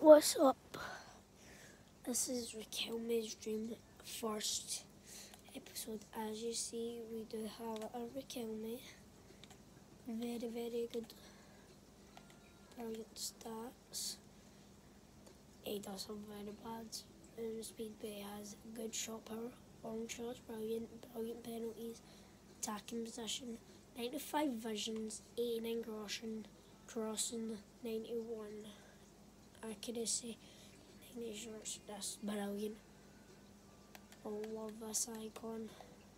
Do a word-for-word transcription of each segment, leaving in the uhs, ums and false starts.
What's up? This is Raquelme's Dream first episode. As you see, we do have a Raquelme. Very, very good. Brilliant stats. He does have very bad um, speed, but he has good shot power. Long shots, brilliant, brilliant penalties. Attacking position, ninety-five visions, eighty-nine crossing, crossing, ninety-one accuracy. Shots, that's brilliant. I love this icon.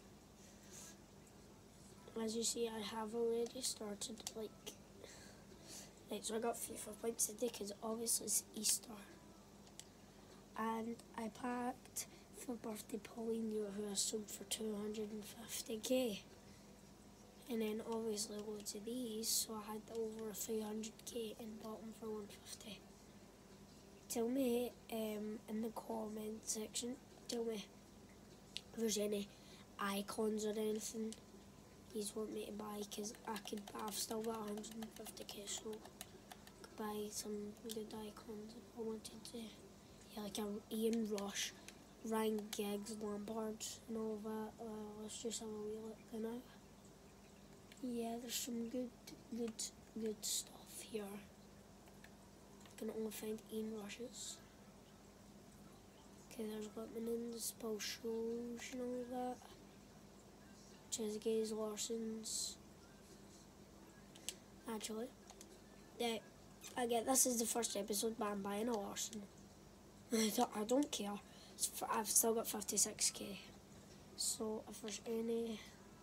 As you see, I have already started, like, right, so I got FIFA points today because obviously it's Easter. And I packed for birthday Paulinho, who I sold for two hundred fifty k. And then obviously loads of these, so I had over three hundred k and bought them for one hundred fifty. Tell me um, in the comment section, tell me if there's any icons or anything you want me to buy, because I could, I've still got one hundred fifty k, so I could buy some good icons if I wanted to. Yeah, like a Ian Rush, Ryan Giggs, Lampard and all that. Uh, let's just have a wee look now. Yeah, there's some good, good, good stuff here. I can only find Ian Rushes. Okay, there's Whitman's, Paul Scholes and all that. Trezeguet's, Larson's. Actually, yeah, I get this is the first episode, but I'm buying a Larson. I don't, I don't care. It's for, I've still got fifty-six k. So if there's any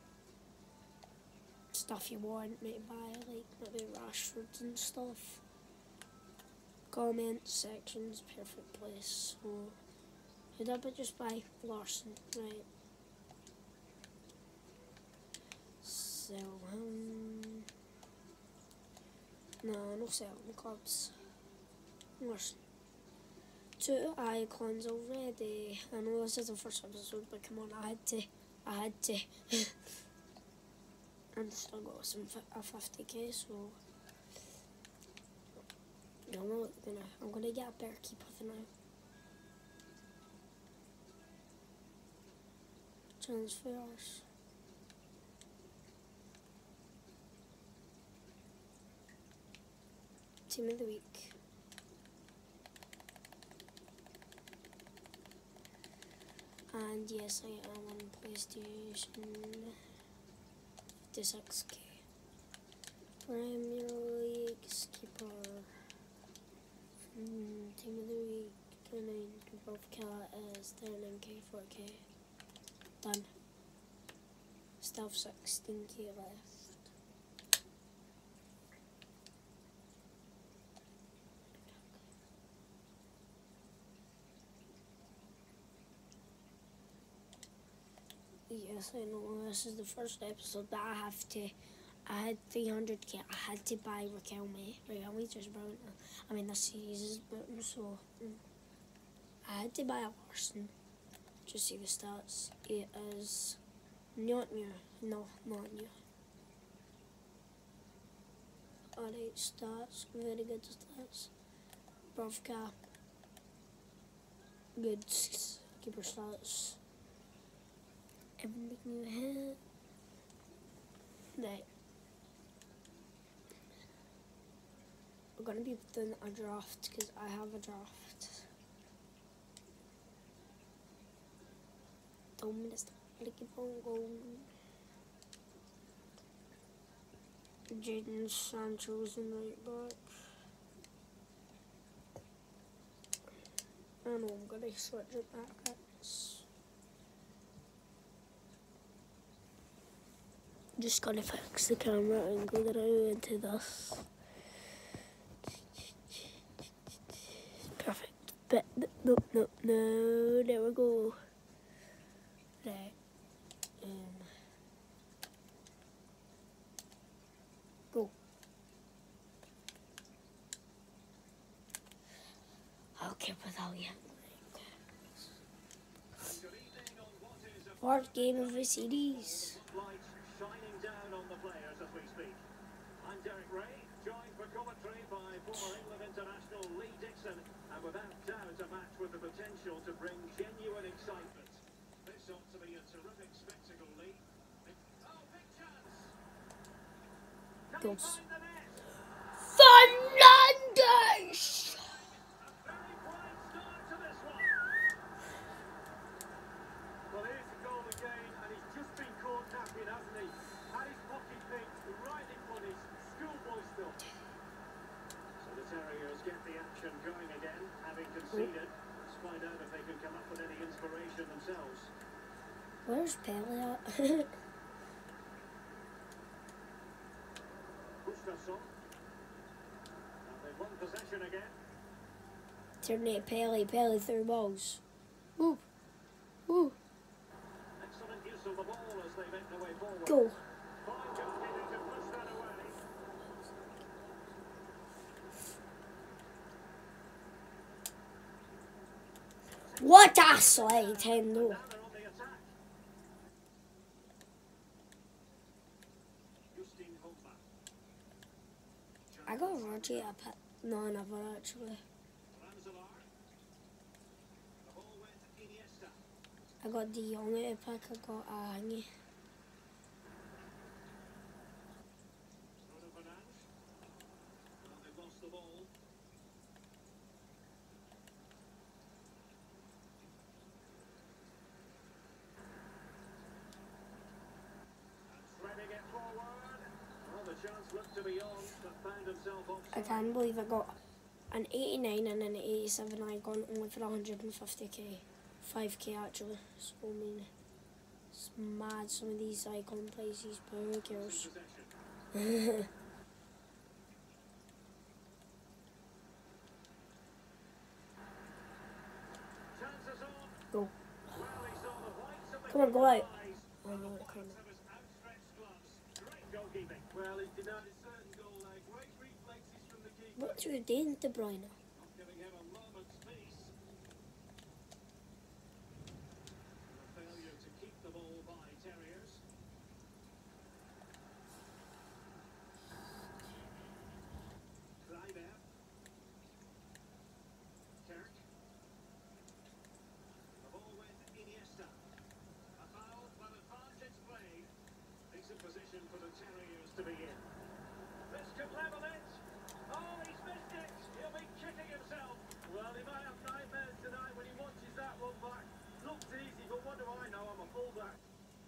stuff you want me to buy, like maybe Rashford and stuff, comment sections, perfect place. So you'd have to just buy Larson, right? Sell him. No, no selling clubs. Larson. Two icons already. I know this is the first episode, but come on, I had to. I had to. And still got some a fifty k, so I'm not gonna. I'm gonna get a better keeper than now. Transfers. Team of the week. And yes, I am on PlayStation. fifty-six k. Premier League skipper. Mm, team of the week. twenty-nine. Dubrovka is thirty-nine k, four k. Done. Still have sixteen k left. Yes, I know this is the first episode, but I have to. I had three hundred k. I had to buy Raquelme. Raquelme's just brilliant. I mean, this series is brilliant, so mm, I had to buy a Larson. Just see the stats. It is not new. No, not new. Alright, stats. Very good stats. Dubrovka. Good keeper stats. Everything you had. Right. We're gonna be doing a draft because I have a draft. Dominic keep on going. Jadon Sancho's in right back. I know I'm gonna switch it back. Just gonna fix the camera and go through into this. Perfect. But no, no, no. There we go. Right. Um. Go. I'll keep without you. Fourth game of the series. Shining down on the players as we speak. I'm Derek Ray, joined for commentary by former England international Lee Dixon, and Goals. Fernandes! Well, here's the goal again, and he's just been caught napping, hasn't he? Had his pocket picked, rightly punished, schoolboy stuff. So the Terriers get the action going again, having conceded. Let's find out if they can come up with any inspiration themselves. Where's Pele at? Gustafsson. And they've won possession again. Turn it Pele, Pele through balls. Woo. Woo. Excellent use of the ball as they make their way forward. Go. Fine goalkeeping to push that away. What a slide, Hendo. Now they're on the attack. Justin Hofmann. I got Roger up at no, never actually. Ramselaar. The ball went to Iniesta. I got De Jong at a pack, I got a Hangy. Bruno Fernandes. Well, they've lost the ball. And threading it forward. Well, the chance looked to be on, but found himself I offside. can't believe I got an eighty-nine and an eighty-seven. I got only for one hundred fifty k. five k actually. So I mean, it's mad some of these icon places, but who cares? Possession. Chances on. Go. Well, he saw the whites of the Come on, go out. eyes. Oh, And the no, whites come on. of his outstretched gloves. Great goalkeeping. Well, he denied a certain goal there. Great reflexes from the keeper. What's your doing, De Bruyne? Not giving him a moment's peace. A failure to keep the ball by Terriers. Kleiber. Kirk. The ball went to Iniesta. A foul, but advantage played. Decent position for the Terriers to be in. This could level it. Oh, he's missed it. He'll be kicking himself. Well, he might have nightmares tonight when he watches that one back. Looks easy, but what do I know? I'm a fullback.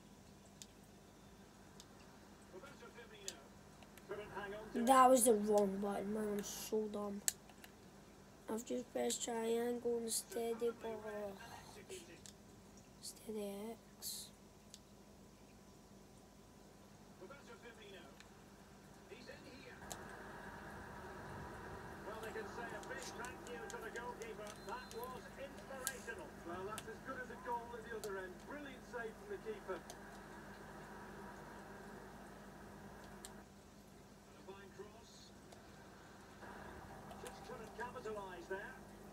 Roberto Firmino couldn't hang on to it. That was the wrong button, man. I'm so dumb. I've just pressed triangle instead of ball. Executed. Steady X. Roberto Firmino. He's in here. Well, they can say a big thank you to the goalkeeper. That was inspirational. Well, that's as good as a goal at the other end. Brilliant save from the keeper. And a fine cross. Just couldn't capitalise there.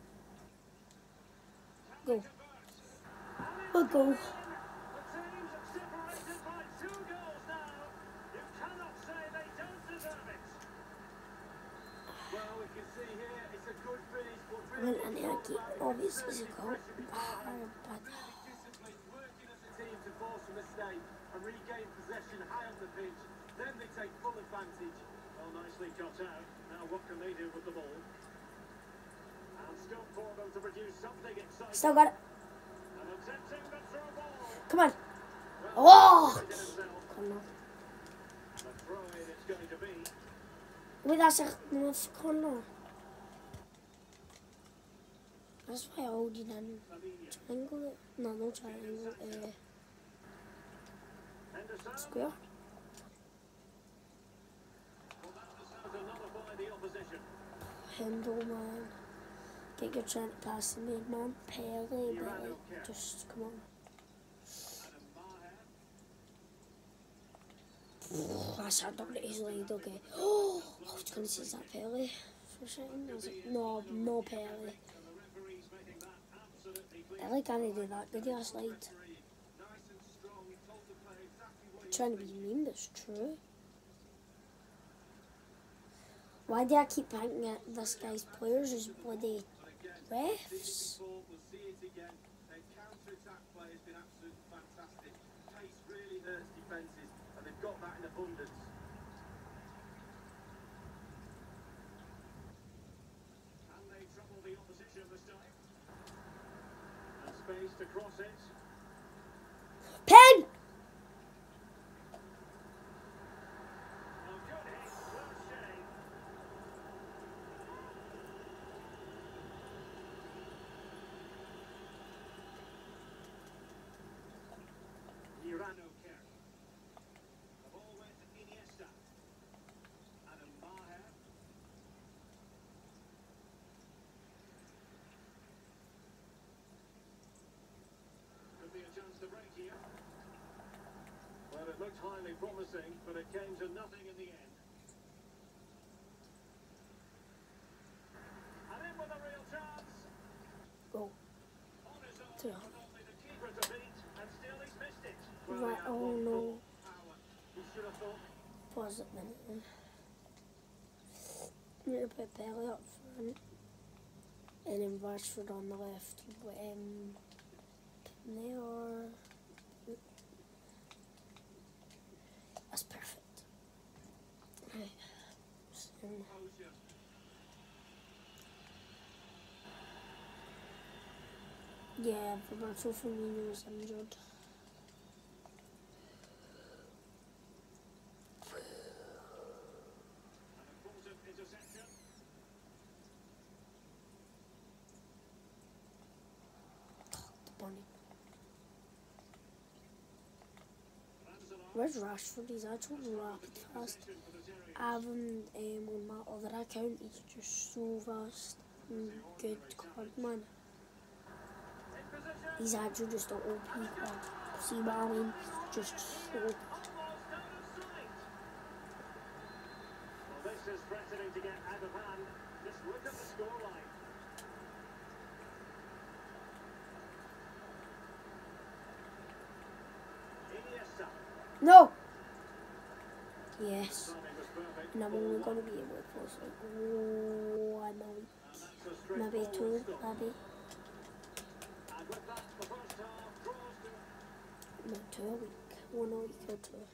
Can Go. they convert? We'll go. The teams are separated by two goals now. You cannot say they don't deserve it. Well, we can see here it's a good finish, but Well, really and it's all aquí, about obviously, exerting go. pressure beforehand. But Really disciplined, working as a team to force a mistake and regain possession high on the pitch. Then they take full advantage. Well, nicely cut out. Now what can they do with the ball? And still for them to produce something exciting. still got it. And attempting the throw ball. Come on. Well, Oh! he did himself. Come on. The throw in it's going to be. Wait, that's echt nog corner. That's why I hold you down. Fabinho. Triangle? No, no triangle. Uh, Henderson. square. Well, that was how to nullify the opposition. Handle, man. Get your trying to pass the mid, man. Pele, but just come on. Adam Maher. That's hard done it easily, okay. Oh, I was going to say, is that Pele for a second? I was like, no, no Pele. And the referee's making that absolutely clear. Pele can't do that, did he? That slide. Nice and strong. He told the player exactly what he Trying to be mean, but it's true. Why do I keep thinking that this guy's players is bloody refs? We'll see it again. Their counter-attack play has been absolutely fantastic. Pace really hurts defences, and they've got that in abundance. space to cross it. Pen! Oh, good hit. Close shave. Urano Kerr. The ball went to Iniesta. Adam Maher. Could be a chance to break here. Well, it looked highly promising, but it came to nothing in the end. And in with a real chance. Go. On his own, Two. with only the keeper to beat, and still he's missed it. Right, they had oh one no. full power. He should have thought. Pause it a minute then. Need to put Pelly up front. And then Rashford on the left. Um, there. That's perfect. Right. So, Composure. yeah, Roberto Firmino is injured. An important interception. Bunny. Ramselaar. Where's Rashford? He's actually rapid fast. Possession for the Terriers. I haven't um, on my other account. He's just so fast and good card man. In position. He's actually just an O P card. See what I mean? Just so. Almost out of sight. Well, this is threatening to get out of hand. Just look at the scoreline. Iniesta. No! Yes. Timing was perfect. And I'm only going to be able to post like one a week. And that's a Maybe two, straightforward score. maybe. And with that, the first half draws to No, two a week. One a week or two.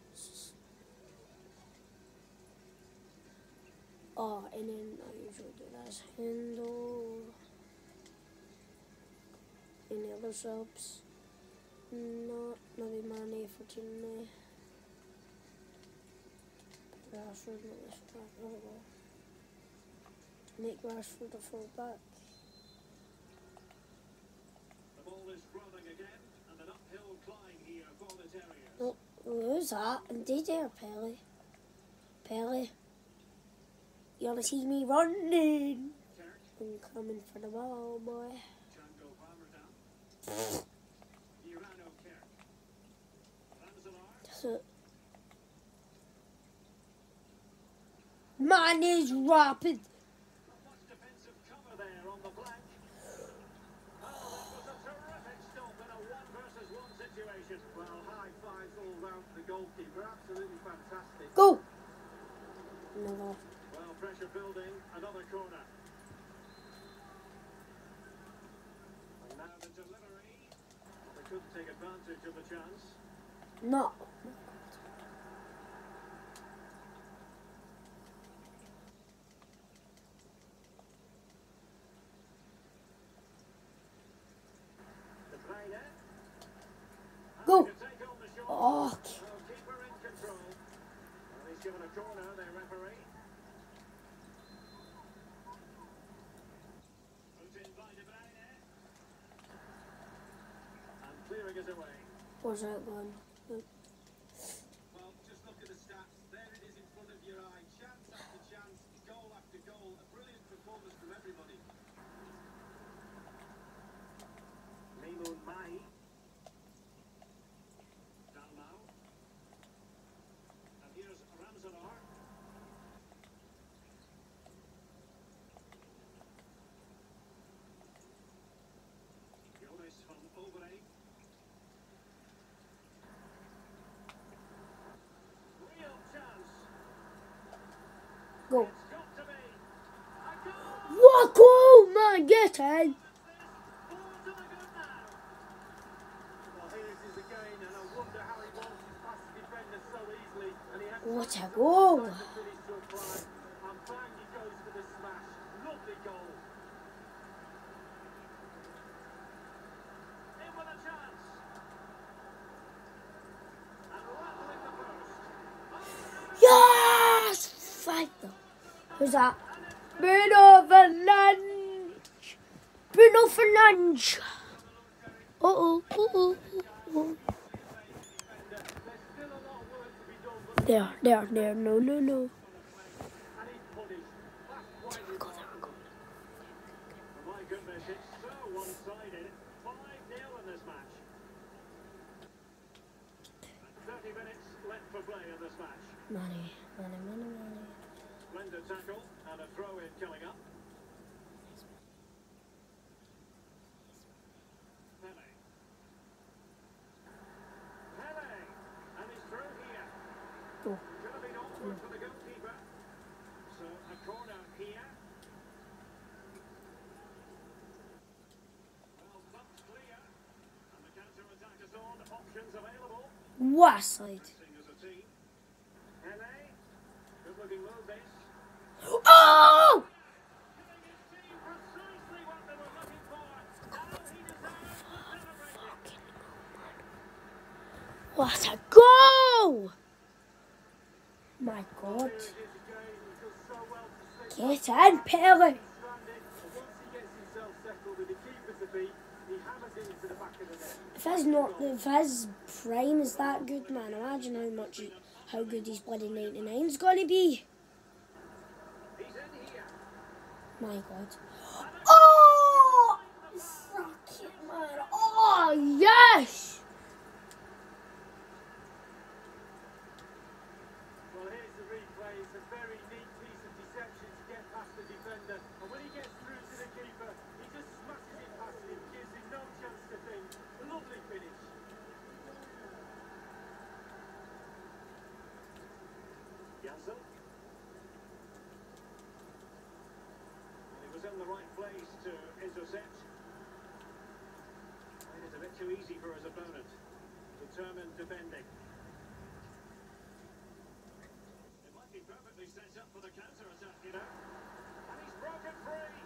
Oh, and then I usually do this. Handle. Any other subs? No, maybe Mane for Chile. Rashford, not this back. There we go. Make Rashford a full back. the ball is rolling again, and an uphill climb here for the Terriers. Oh, who's that? Indeed, there, Pelly. Pelly. You wanna see me running? Kirk, I'm coming for the ball, boy. Django Palmer down. Urano Kerr. Ramselaar. So, man is rapid. Not much defensive cover there on the flank. Oh, that was a terrific stop in a one versus one situation. Well, high fives all round to the goalkeeper. Absolutely fantastic. Go. Another. Well, pressure building, another corner. And now the delivery. They couldn't take advantage of the chance. No. De Bruyne. Go. Happy to take on the shot. Oh, Well, keeper in control. Well, he's given a corner, the referee. Put in by De Bruyne. And clearing is away. where's that one? Well, just look at the stats. There it is in front of your eye. Chance after chance, goal after goal. A brilliant performance from everybody. Meimoun Mahi. Dalmau. And here's Ramselaar. Jonas van Overheem. Real chance. Go. It's got to be. A goal. What goal, man? Get in. Four to the good now. Well, here it is again, and I wonder how he wants to pass the defender so easily. And he had What such a goal. time to finish to apply. And bang, he goes for the smash. Lovely goal. Who's that? Bruno Fernandes. Bruno Fernandes. Uh oh. Uh oh. Uh oh. There, there, there. No, no, no. There we go, there we go. My goodness, it's so one-sided. five nil in this match. thirty minutes left for play in this match. Money, money, money, money. Splendid tackle and a throw-in coming up. Pele. Pele. And he's through here. Oh. Could have been awkward for the goalkeeper. So a corner here. Well, bumped clear. And the counter-attack is on. Options available. Westside. Sing as a team. Pele. Good looking move this. Oh! Giving his team precisely what they were looking for. Now he deserves to celebrate it. What a goal! My God. Here it is again. He does so well to slip Get in, Pele. stranded. And once he gets himself settled with the keeper to beat, he hammers it into the back of the net. If his not, if his prime is that good, man, imagine how much, how good his bloody ninety-nine's gonna be. He's in here. My God. Oh! Fuck it, man. Oh, yes! Well, here's the replay. It's a very neat piece of deception to get past the defender. And when he gets through to the keeper, he just smashes it past him, gives him no chance to think. A lovely finish. Janssen. And he was in the right place to intercept. Made it a bit too easy for his opponent. Determined defending. It might be perfectly set up for the counter-attack, you know. And he's broken free.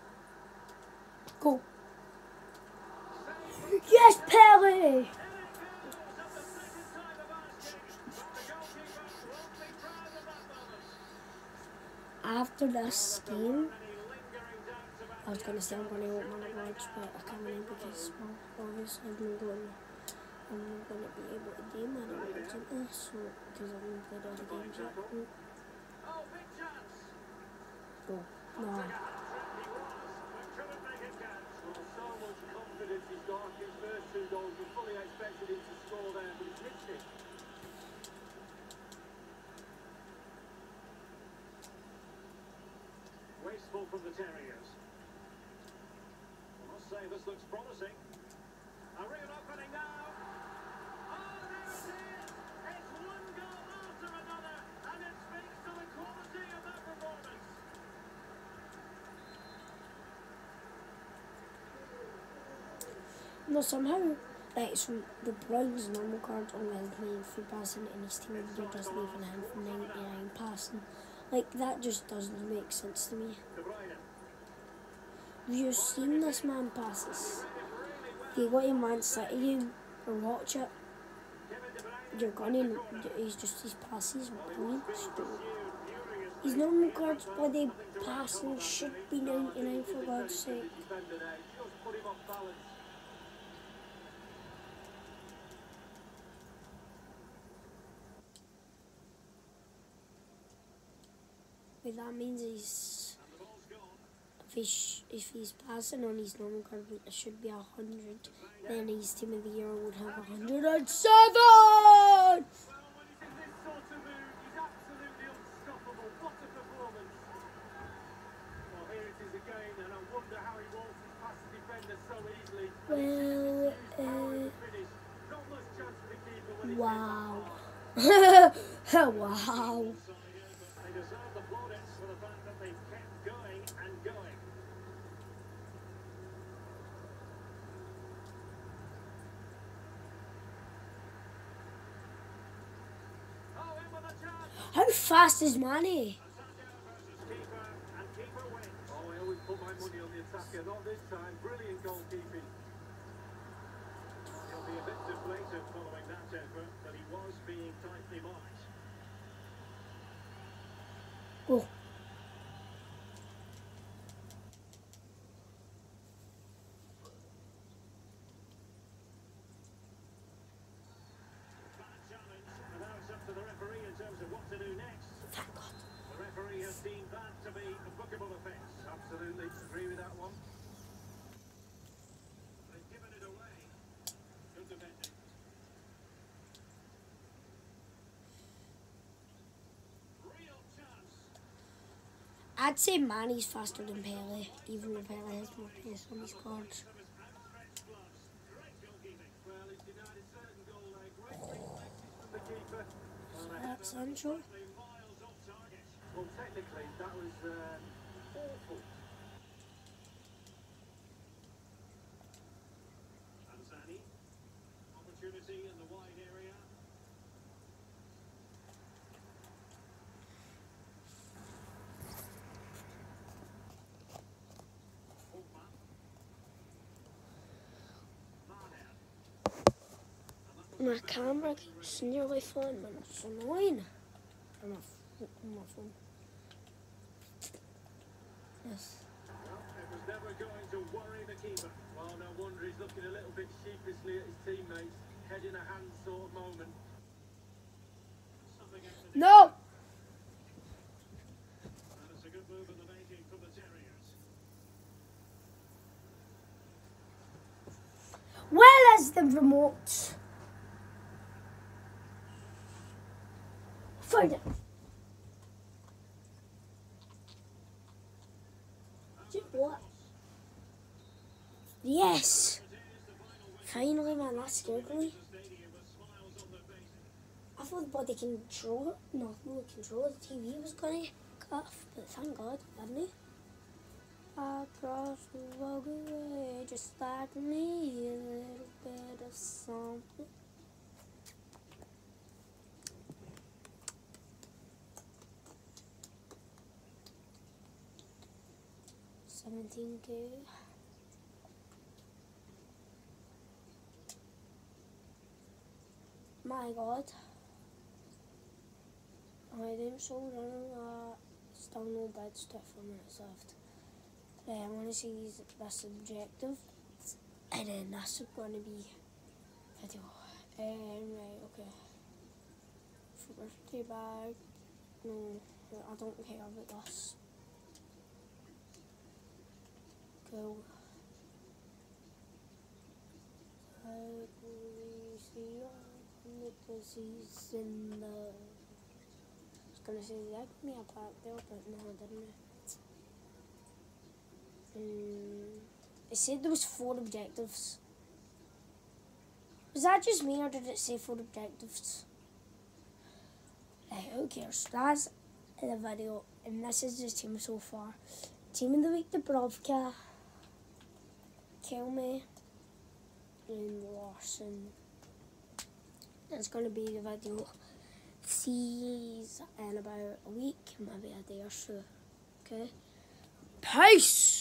Go. Saved. Yes, Pele! In it goes at the second time of asking. But the goalkeeper won't be proud of that moment. After this game, Any lingering doubts about I was gonna say I'm gonna open my watch, but I can't really because, well, obviously I'm not going, I'm not gonna be able to game my watch in this, so, because I've not played all the games yet. Mm, Oh, big chance. Go. No. He was, but couldn't make it count. Well, so much confidence he's got after his first two goals. We fully expected him to score there, but he's missed it. Wasteful from the Terriers. I must say this looks promising. A real opening now. Oh, there it is. It's one goal after another, and it speaks to the quality of that performance. No, somehow, like, so the Browns normal card only has leave free passing and his team of the year just leaving him from ninety-nine passing. Like, that just doesn't make sense to me. De Bruyne. Have you seen this man passes? If you go to Man City or watch it, Kevin De Bruyne. you're gonna, he's just, his passes are points. Pursued furiously. His normal cards bloody passing should be ninety-nine for God's sake. Defender there, just put him off balance. But that means he's, And the ball's gone. if he's, if he's passing on his normal card, it should be a hundred. Then his team of the year would have a hundred and seven. Well, when he's in this sort of mood, he's absolutely unstoppable. What a performance. Well, here it is again, and I wonder how he waltzes past the defender so easily. Well, Power in uh, the finish. Not much chance for the keeper when he wow. Wow. They deserve the plaudits for the fact that they kept going and going. Oh, in with a chance. How fast is Manny? Attacker versus keeper, and keeper wins. Oh, I always put my money on the attacker. Not this time. Brilliant goalkeeping. He'll be a bit deflated following that effort, but he was being tightly marked. Oh, remarkable offence. Absolutely agree with that one. They've given it away. Good defending. Real chance. I'd say Manny's faster than Pele, even though Pele has more pace on his cards. Of his outstretched gloves. Great goalkeeping. Well, he's denied a certain goal there. Great reflexes from the keeper. Well, a That's header Sancho. Only miles off target. Well, technically, that was um, awful. Anzani. Opportunity in the wide area. Pogba. Maher. My camera keeps nearly falling, man. It's annoying. On my, f- on my phone. Yes. Well, it was never going to worry the keeper. Well, no wonder he's looking a little bit sheepishly at his teammates. Head in a hand sort of moment. Something out to No! And it's a good move in the making from the Terriers. Where is the remote? Find it. What? Yes! Finally, man, that scared me. I thought the body control, no, no control the T V was gonna cut off, but thank God, didn't he? Across the walkway, just like me, a little bit of something. seventeen K. My God. I am so running that. Still no bad stuff for minutes left. Right, I want to see these, this objective. And then this is going to be video. Um, right, okay. For birthday bag. No, I don't care about this. Go. How do we see the disease in the... I was gonna say that gave me a pack there, but no, it didn't. Um, it said there was four objectives. Was that just me, or did it say four objectives? Right, who cares? That's the video, and this is the team so far. Team of the week, Dubravka, Kelme, and Larson. That's going to be the video. See you in about a week, maybe a day or so. Okay? Peace!